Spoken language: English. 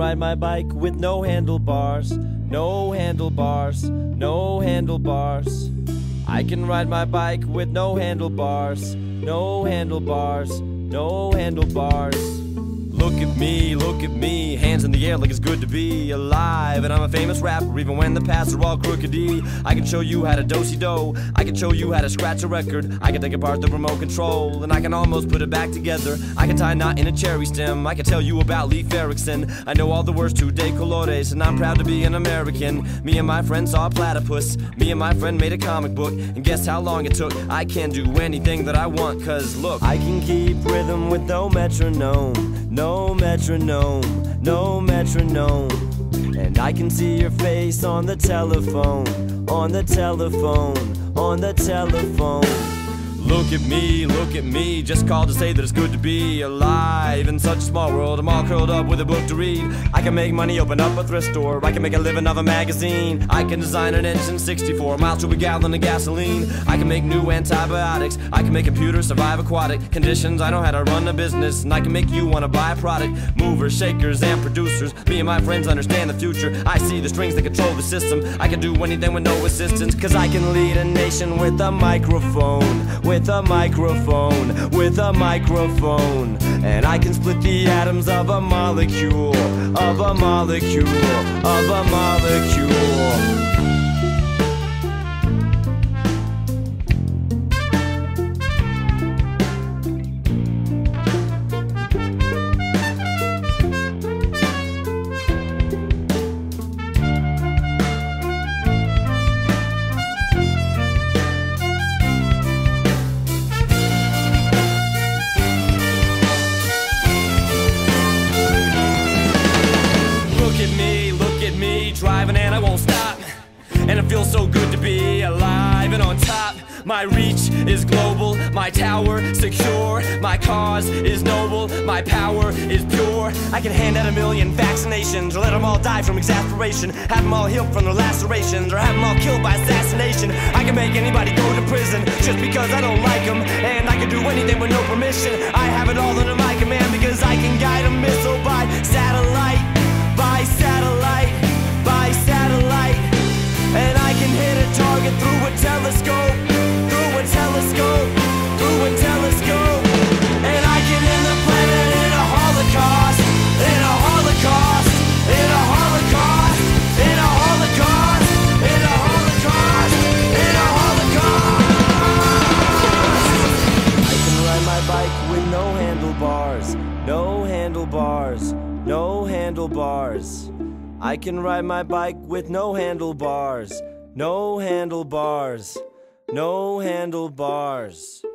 ride my bike with no handlebars, no handlebars, no handlebars. I can ride my bike with no handlebars, no handlebars, no handlebars. Look at me, hands in the air like it's good to be alive. And I'm a famous rapper even when the paths are all crookedy. I can show you how to do-si-do, I can show you how to scratch a record. I can take apart the remote control and I can almost put it back together. I can tie a knot in a cherry stem, I can tell you about Leif Erikson. I know all the words to De Colores and I'm proud to be an American. Me and my friend saw a platypus, me and my friend made a comic book. And guess how long it took? I can do anything that I want, cause look, I can keep rhythm with no metronome, no metronome, no metronome. And I can see your face on the telephone, on the telephone, on the telephone. Look at me, just called to say that it's good to be alive. In such a small world, I'm all curled up with a book to read. I can make money, open up a thrift store, I can make a living off a magazine. I can design an engine 64 miles to a gallon of gasoline. I can make new antibiotics, I can make computers survive aquatic conditions. I know how to run a business, and I can make you want to buy a product. Movers, shakers, and producers, me and my friends understand the future. I see the strings that control the system, I can do anything with no assistance. Cause I can lead a nation with a microphone, with a microphone, with a microphone. And I can split the atoms of a molecule, of a molecule, of a molecule. Driving and I won't stop, and it feels so good to be alive and on top. My reach is global, my tower secure, my cause is noble, my power is pure. I can hand out 1 million vaccinations, or let them all die from exasperation, have them all healed from their lacerations, or have them all killed by assassination. I can make anybody go to prison just because I don't like them, and I can do anything with no permission. I have it all under my command because I can guide a missile by satellite, by satellite, by satellite. And I can hit a target through a telescope, through a telescope, through a telescope. And I can end the planet in a holocaust, in a holocaust, in a holocaust, in a holocaust, in a holocaust, in a holocaust. I can ride my bike with no handlebars, no handlebars, no handlebars. I can ride my bike with no handlebars, no handlebars, no handlebars.